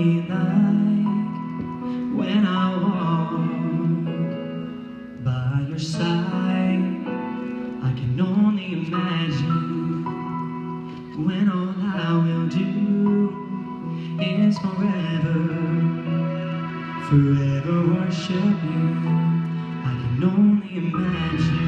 be like when I walk by your side. I can only imagine when all I will do is forever worship you. I can only imagine.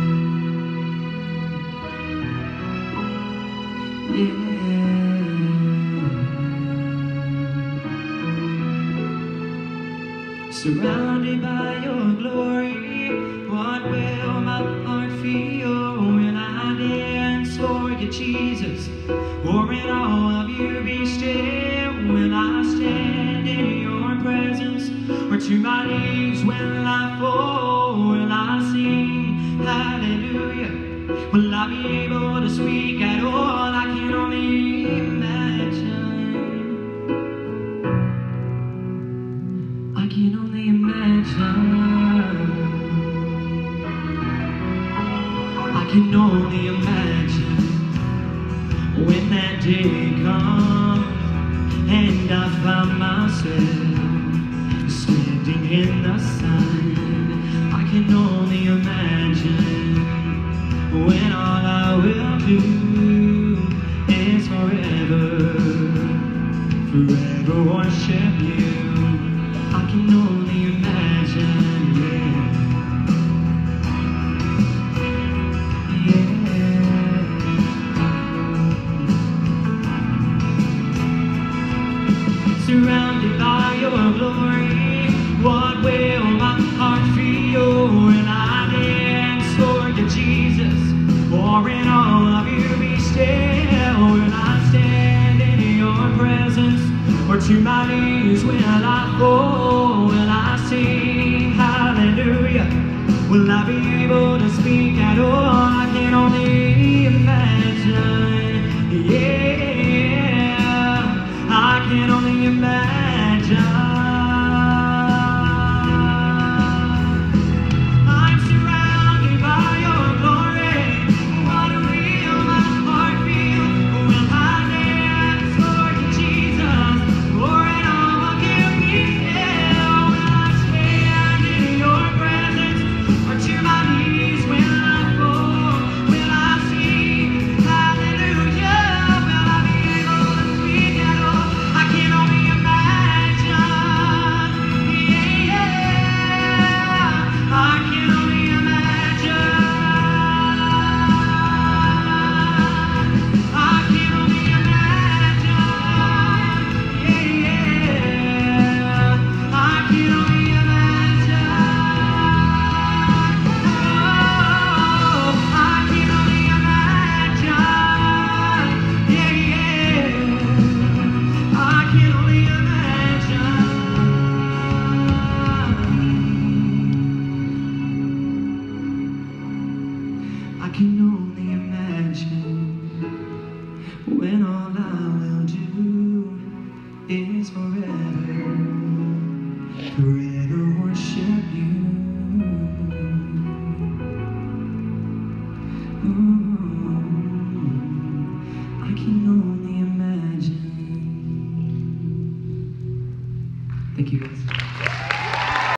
Surrounded by your glory, what will my heart feel when I dance for you, Jesus? Or in awe of you be still when I stand in your presence? Or to my knees when I fall, will I sing hallelujah? Will I be able to speak at all? I can only imagine. I can only imagine. I can only imagine when that day comes and I find myself standing in the sun. I can only imagine when all I will do is forever worship you. I can only imagine, yeah. Surrounded by your glory, what will my heart feel when I dance for you, Jesus? Or in all of you be still when I stand in your presence? Or to my knees will I fall? Will I sing hallelujah? Will I be able to speak at all?